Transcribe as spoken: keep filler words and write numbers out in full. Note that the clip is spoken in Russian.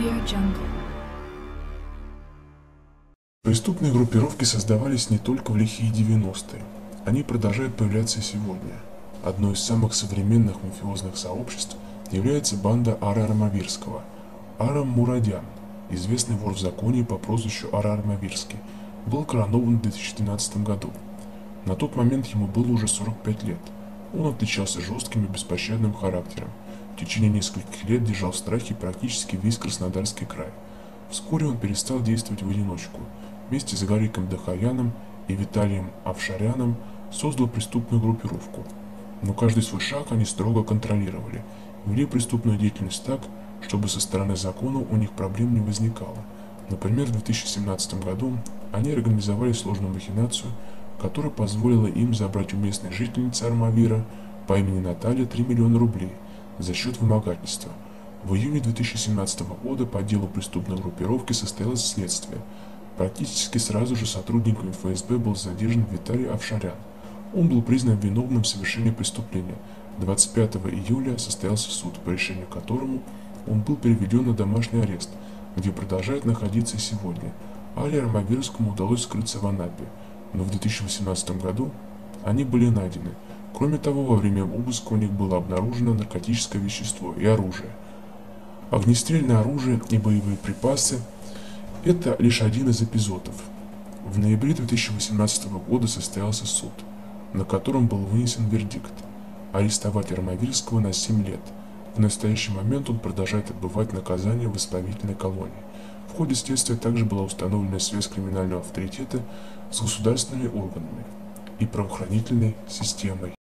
Jungle. Преступные группировки создавались не только в лихие девяностые. Они продолжают появляться и сегодня. Одной из самых современных мафиозных сообществ является банда Ара Армавирского. Арам Мурадян, известный вор в законе по прозвищу Ара Армавирский, был коронован в две тысячи двенадцатом году. На тот момент ему было уже сорок пять лет. Он отличался жестким и беспощадным характером. В течение нескольких лет держал в страхе практически весь Краснодарский край. Вскоре он перестал действовать в одиночку. Вместе с Гариком Дахаяном и Виталием Авшаряном создал преступную группировку. Но каждый свой шаг они строго контролировали, вели преступную деятельность так, чтобы со стороны закона у них проблем не возникало. Например, в две тысячи семнадцатом году они организовали сложную махинацию, которая позволила им забрать у местной жительницы Армавира по имени Наталья три миллиона рублей за счет вымогательства. В июне две тысячи семнадцатого года по делу преступной группировки состоялось следствие. Практически сразу же сотрудниками эф эс бэ был задержан Виталий Авшарян. Он был признан виновным в совершении преступления. двадцать пятого июля состоялся суд, по решению которому он был переведен на домашний арест, где продолжает находиться и сегодня. Але Армавирскому удалось скрыться в Анапе, но в две тысячи восемнадцатом году они были найдены. Кроме того, во время обыска у них было обнаружено наркотическое вещество и оружие. Огнестрельное оружие и боевые припасы – это лишь один из эпизодов. В ноябре две тысячи восемнадцатого года состоялся суд, на котором был вынесен вердикт – арестовать Армавирского на семь лет. В настоящий момент он продолжает отбывать наказание в исправительной колонии. В ходе следствия также была установлена связь криминального авторитета с государственными органами и правоохранительной системой.